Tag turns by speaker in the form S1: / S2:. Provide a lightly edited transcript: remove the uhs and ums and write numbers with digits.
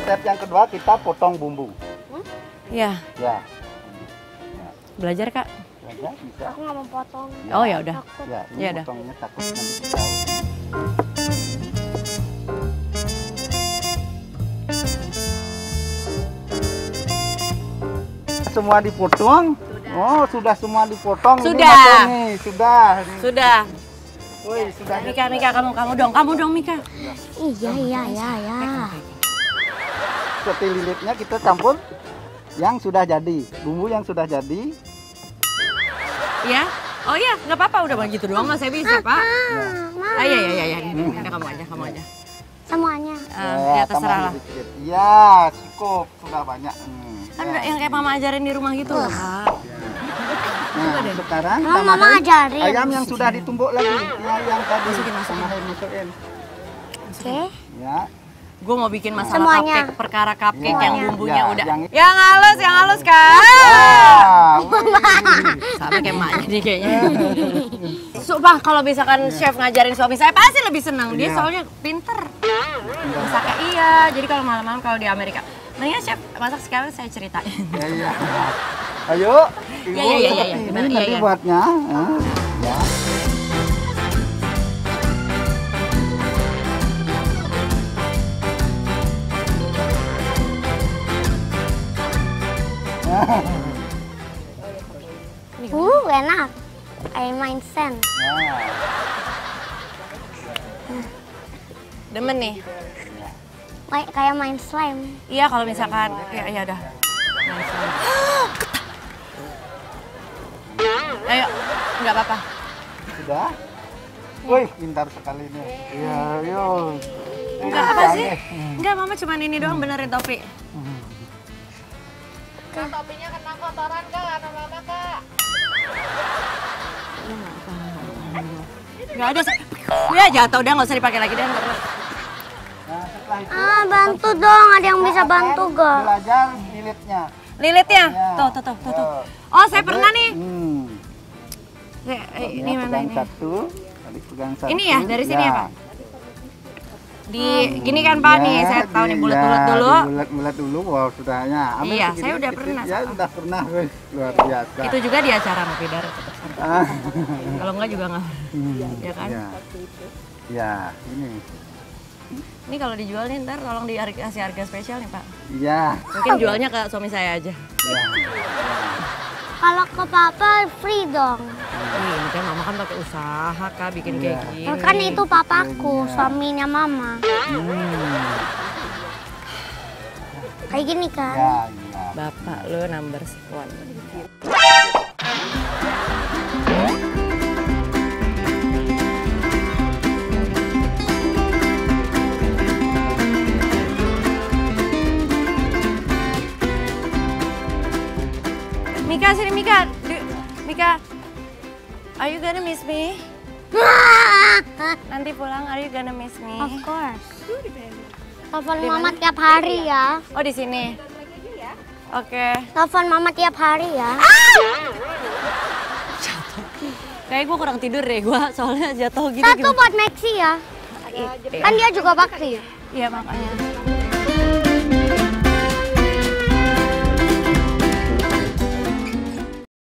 S1: Step yang kedua kita potong bumbu.
S2: Iya.
S1: Ya.
S2: Belajar Kak.
S1: Belajar bisa.
S3: Aku nggak mau potong.
S1: Ya.
S2: Oh ya udah.
S1: Ya, ini
S2: Ya udah.
S1: potongnya takut nanti jauh. Semua dipotong? Oh, sudah semua dipotong.
S2: Sudah.
S1: Ini Mas Tony. Sudah.
S2: Sudah.
S1: Woi, sudah.
S2: Mika, kamu dong Mika.
S3: Iya.
S1: Seperti lilitnya kita campur yang sudah jadi. Bumbu yang sudah jadi.
S2: Iya. Oh iya, nggak apa-apa udah begitu doang nggak saya bisa Pak. Ah iya. Ini kamu aja.
S3: Semuanya.
S2: Ya terserah lah.
S1: Iya, cukup. Sudah banyak.
S2: Kan udah yang kayak mama ajarin di rumah gitu loh Kak.
S1: Nah, sekarang
S3: Emang mama ajarin.
S1: ayam yang sudah ditumbuk lagi. Ya, yang tadi.
S2: Masukin.
S1: Masukin.
S3: Oke.
S1: Ya.
S2: Gue mau bikin masalah
S3: Semuanya.
S2: cupcake, perkara cupcake yang
S3: Semuanya.
S2: bumbunya
S1: Ya,
S2: udah.
S1: yang-
S2: Yang halus Kak. Sama kayak emaknya nih kayaknya. Sumpah kalau misalkan chef ngajarin suami saya pasti lebih senang. Dia
S1: Iya.
S2: soalnya pinter. Masaknya iya. Jadi kalau malam-malam kalau di Amerika, mendingan chef masak sekarang saya ceritain.
S1: Iya. Ayo. Ibu,
S2: Iya,
S1: seperti
S2: benar,
S1: ini nanti
S2: iya.
S1: buatnya. Ya.
S3: Enak. Air main sand.
S1: Nah.
S2: Demen nih.
S3: Kayak main slime.
S2: Iya kalau misalkan, ya udah. Ayo, nggak apa-apa.
S1: Sudah? Wih, pintar sekali nih. Iya, yuk.
S2: Enggak apa sih? Enggak, mama cuman ini doang benerin topi.
S4: Topinya kena kotoran kak, karena mama kak.
S2: Enggak ada. Ya jatuh udah nggak usah dipakai lagi deh.
S1: Nah, setelah itu
S3: Bantu dong. Ada yang bisa bantu gak?
S1: belajar lilitnya.
S2: Lilitnya?
S1: Ya.
S2: Tuh. Oh, saya pernah nih. Ini mana
S1: pegang
S2: ini?
S1: satu, tadi pegang satu.
S2: Ini ya, dari sini ya, Pak? Di gini kan Pak nih, saya tahu nih bulat-bulat dulu.
S1: Bulat-bulat dulu, wow sudahnya.
S2: Iya, saya udah pernah.
S1: Ya, sudah pernah, wih, luar biasa.
S2: Itu juga di acara ngopi darah.
S1: Ah.
S2: Kalau enggak juga nggak. Ya kan?
S1: Ya. Ya, ini.
S2: Ini kalau dijual nih ntar tolong dikasih harga spesial nih Pak.
S1: Iya.
S2: Mungkin jualnya ke suami saya aja.
S1: Ya.
S3: Kalau ke papa free dong.
S2: Ini kan mama kan pakai usaha Kak bikin kayak gini.
S3: Kan itu papaku, suaminya mama. Kayak gini kan.
S1: Ya, iya.
S2: Bapak lo number one. Mika sini Mika. Mika, are you gonna miss me? Nanti pulang, are you gonna miss me?
S3: Of course. Telepon mama tiap hari ya.
S2: Oh di sini. Oke.
S3: Telepon mama tiap hari ya.
S2: Kayak gue kurang tidur deh, gue soalnya jatuh gitu.
S3: Satu buat Maxi ya. Kan dia juga bakti.
S2: Iya makanya.